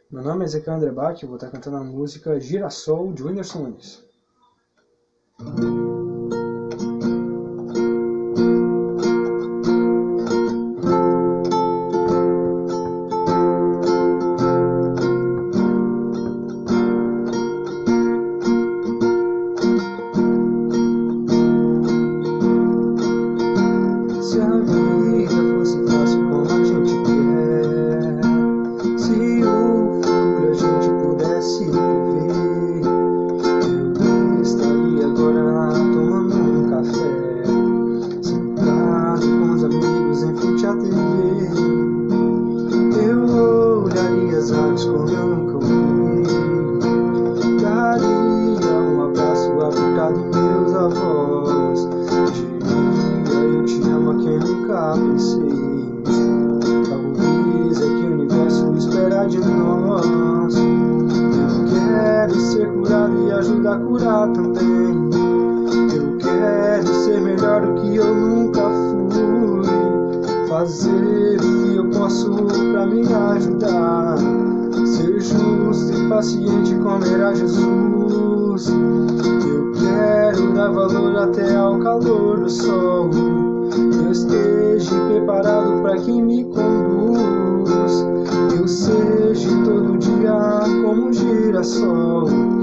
Meu nome é Ezequiel André Bach e vou estar cantando a música Girassol de Whindersson Nunes. Se a vida fosse fácil como a gente quer, se o futuro a gente pudesse prever, eu estaria agora tomando um café, sentado com os amigos em frente à TV. Eu olharia as aves como eu nunca olhei, daria um abraço apertado em meus avós, eu te amo a quem nunca pensei. Talvez é que o universo espera de nós. Eu quero ser curado e ajudar a curar também. Eu quero ser melhor do que eu nunca fui, fazer o que eu posso pra me ajudar, ser justo e paciente como era Jesus. Eu quero dar valor até ao calor do sol, eu esteja preparado para quem me conduz, eu seja todo dia como um girassol.